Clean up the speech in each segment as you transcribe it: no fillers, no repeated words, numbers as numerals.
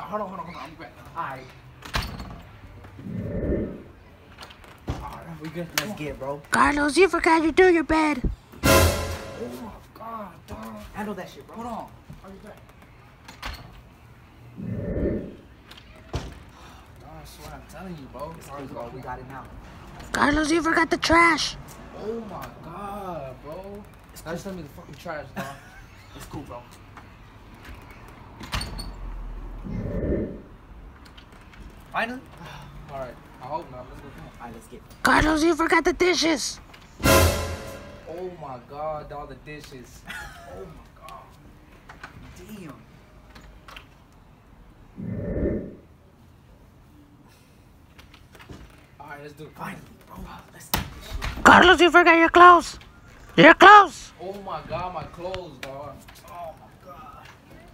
hold on. I'm back. Alright. Alright, we good? Let's get, bro. Carlos, you forgot to do your bed. Oh my god, dog. Handle that shit, bro. Hold on. Are you back? That's what I'm telling you, bro. It's cool, bro. We got it now. Carlos, you forgot the trash. Oh my god, bro. Now just tell me the fucking trash, dog. It's cool, bro. Finally? Alright, I hope not. Let's go. Come on. Alright, let's get. Carlos, you forgot the dishes. Oh my god, all the dishes. Oh my god. Damn. Alright, let's do it. Finally, bro. Let's get this shit. Carlos, you forgot your clothes. Your clothes. Oh my god, my clothes, dog. Oh my god.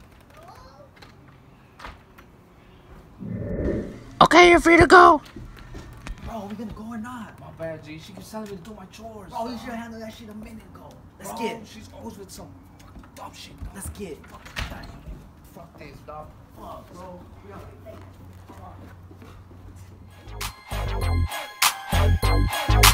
Okay, you're free to go. Bro, we gonna go or not? My bad, G. She keeps telling me to do my chores. Bro, you should have handled that shit a minute ago. Let's Bro, get. she's always with some fucking dumb shit, dog. Let's get. Fuck this, dog. Fuck, bro. We are.